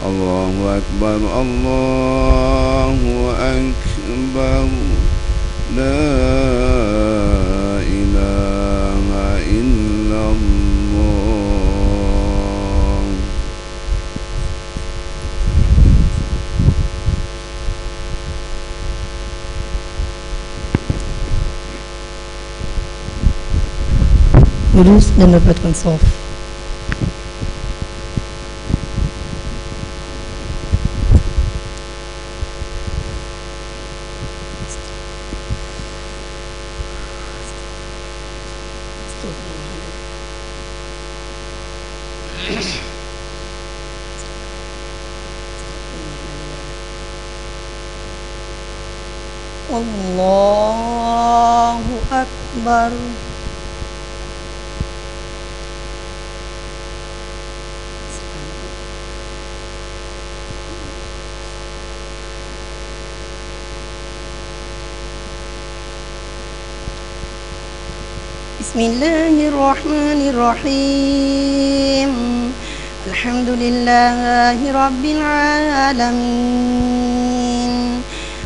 الله أكبر الله أكبر لا إله إلا الله. Lurus dan dapatkan soft. Allahu Akbar. Bismillahirrahmanirrahim. Alhamdulillahi Rabbil Alamin.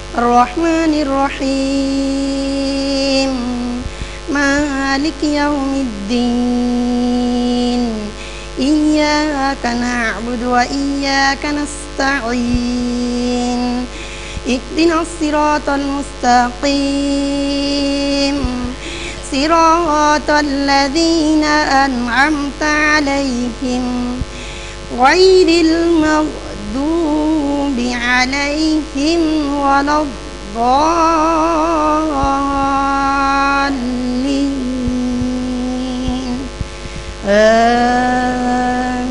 Ar-Rahmanir-Rahim. Maliki yaumiddin. Iyyaka na'budu wa iyyaka nasta'in. Ihdinas siratal mustaqim. Siratal ladzina an'amta 'alaihim ghairil maghdubi 'alaihim waladdallin. Amin.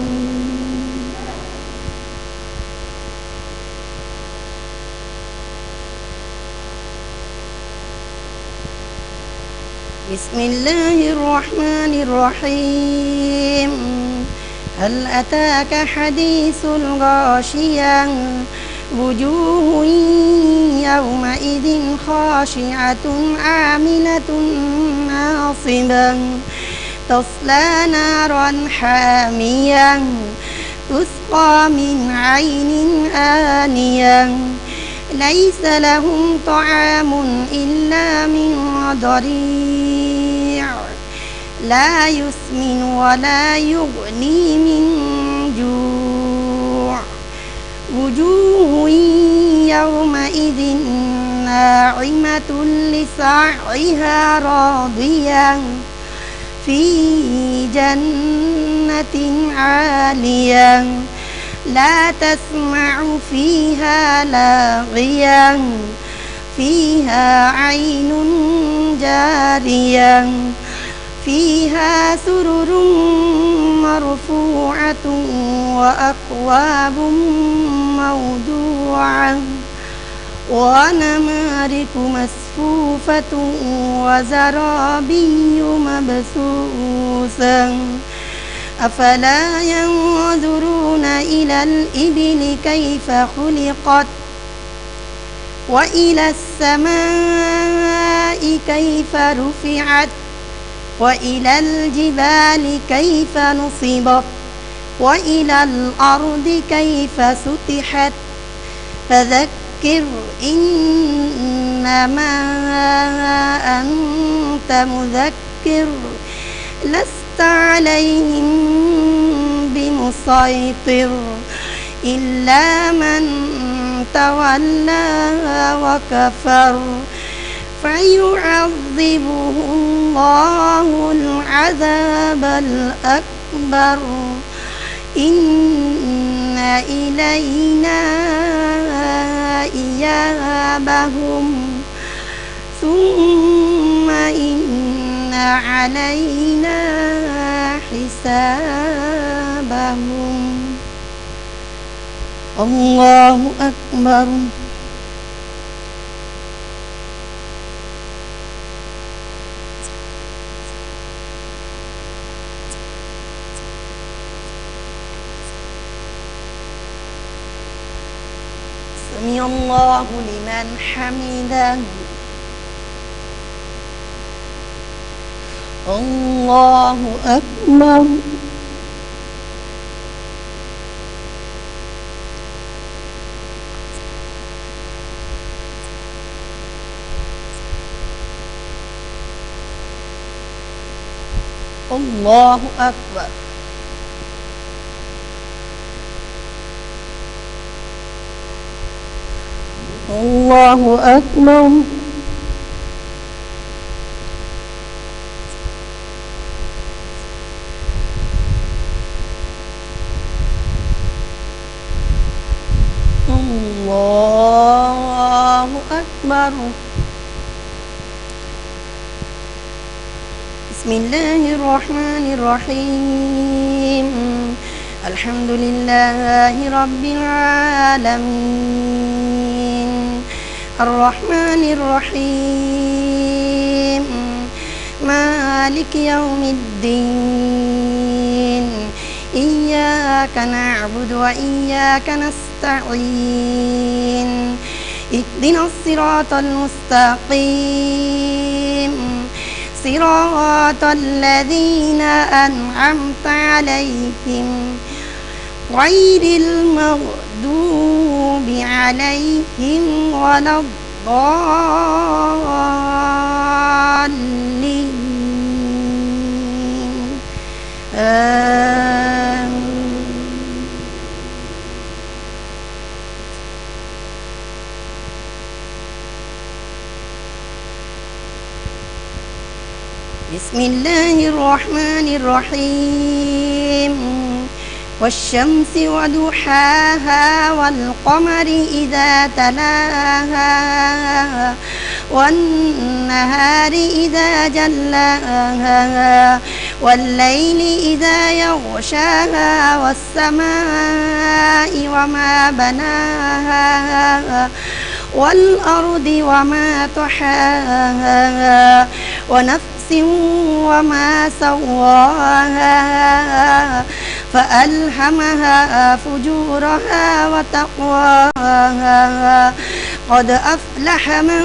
Bismillahirrahmanirrahim. Hal ataka hadithul ghashiyah. Wujuhun yawma idin khashi'atun aminatun nasibah. Tasla naran hamiyah. Tusqa min 'ainin aniyah. Laisa lahum ta'amun illa min dari'. La yusmin wa la yughni min ju'. Wujuhun yawma idhin na'imatun li sa'iha radiyah. Fi jannatin 'aliyah. La tasma'u fiha laghiyah. Fiha 'aynun jariyah. Fiha sururun marfu'atun wa akwabun mawdu'ah. Wa namariku masfufatun wa zarabiyyu mabsusah. أفلا ينظرون إلى الإبل كيف خلقت وإلى السماء كيف رفعت وإلى الجبال كيف نصبت وإلى الأرض كيف سطحت فذكر إنما أنت مذكر لست عليهم بمسيطر إلا من تولى وكفر فيعذبه الله العذاب الأكبر إن إلينا إيابهم ثم إن علينا حسابهم. الله أكبر. سمع الله لمن حمده. الله أكبر. الله أكبر. الله أكبر. الله أكبر. بسم الله الرحمن الرحيم. الحمد لله رب العالمين الرحمن الرحيم مالك يوم الدين إياك نعبد وإياك نستعين اهدنا الصراط المستقيم صراط الذين أنعمت عليهم غير المغضوب عليهم ولا الضالين آمين. بسم الله الرحمن الرحيم والشمس وضحاها والقمر إذا تلاها والنهار إذا جلاها والليل إذا يغشاها والسماء وما بناها والأرض وما طحاها ونفس وما سواها فألهمها فجورها وتقواها قد أفلح من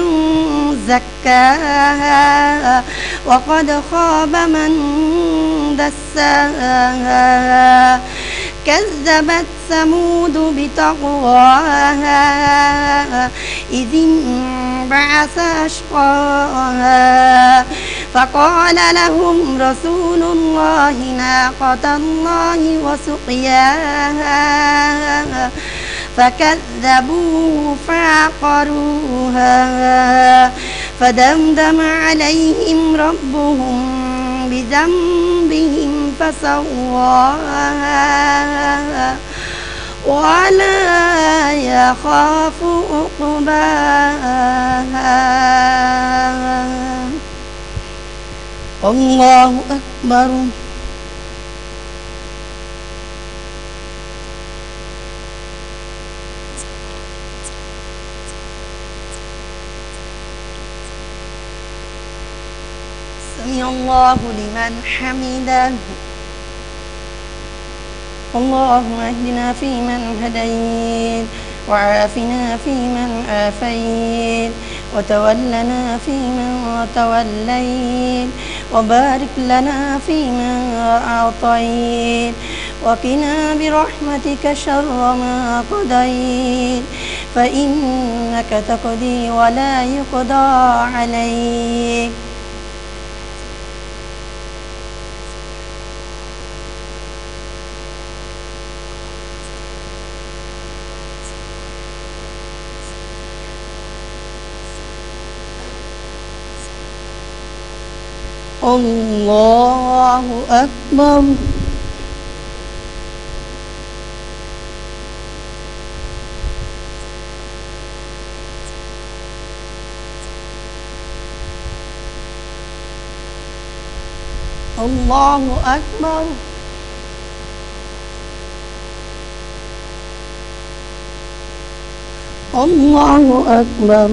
زكاها وقد خاب من دساها كذبت ثمود بطغواها إذ انبعث أشقاها فقال لهم رسول الله ناقة الله وسقياها فكذبوه فعقروها فدمدم عليهم ربهم بذنبهم فسواها ولا يخاف عقباها. الله أكبر. سمع الله لمن حمده. اللهم اهدنا فيمن هديت وعافنا فيمن عافيت وتولنا فيمن توليت وبارك لنا فيما أعطيت وقنا برحمتك شر ما قضيت فإنك تقضي ولا يقضى عليك. الله أكبر. الله أكبر. الله أكبر.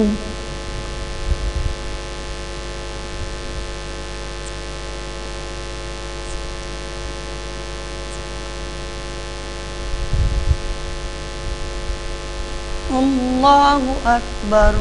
الله أكبر.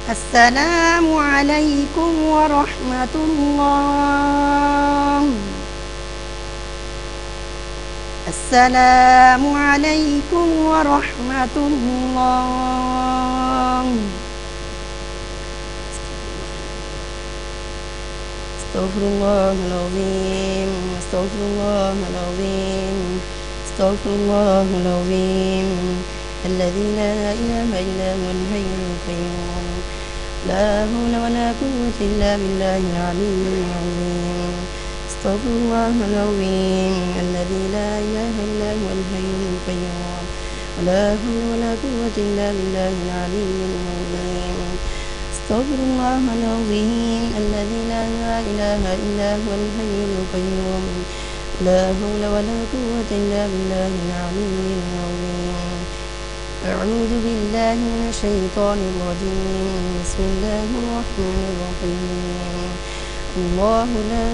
السلام عليكم ورحمة الله. السلام عليكم ورحمة الله. استغفر الله العظيم. استغفر الله العظيم. استغفر الله العظيم. الذي لا إله إلا هو الحي القيوم. لا حول ولا قوة إلا بالله العلي العظيم. استغفر الله العظيم. الذي لا إله إلا هو الحي القيوم. ولا حول ولا قوة إلا بالله العلي العظيم. استغفر الله العظيم. الذي لا إله إلا هو الحي القيوم. لا حول ولا قوة إلا بالله العلي العظيم. أعوذ بالله من الشيطان الرجيم. بسم الله الرحمن الرحيم. الله لا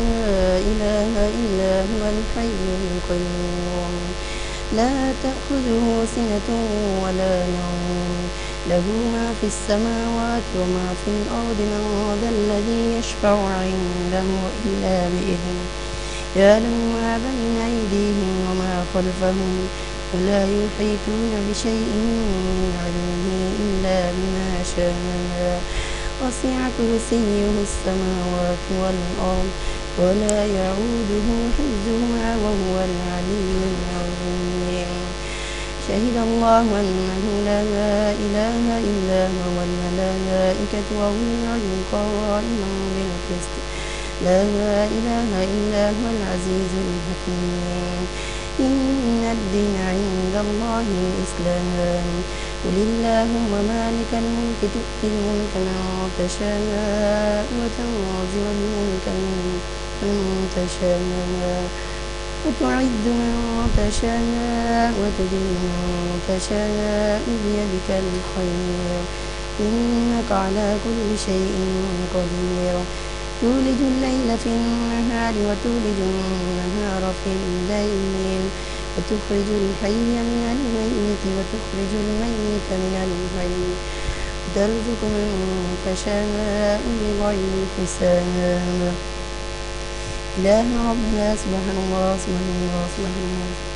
إله إلا هو الحي القيوم. لا تأخذه سنة ولا نوم. له ما في السماوات وما في الأرض. من ذا الذي يشفع عنده إلا بإذنه. يعلم ما بين أيديهم وما خلفهم. ولا يحيطون بشيء من علمه إلا بما شاء. وسع كرسيه السماوات والأرض. ولا يعوده حفظهما وهو العلي العظيم. شهد الله أنه لا إله إلا هو والملائكة وأولو العلم قائما بالقسط. لا إله إلا هو العزيز الحكيم. إن الدين عند الله الإسلام. قل اللهم مالك الملك تؤتي الملك من تشاء وتنزع الملك من تشاء وتعز من تشاء وتذل من تشاء بيدك الخير إنك على كل شيء قدير. تولج الليل في النهار وتولج النهار في الليل. وتخرج الحي من الميت وتخرج الميت من الحي. وترزق من تشاء بغير حساب. إله ربنا سبحان الله سبحان الله سبحان الله.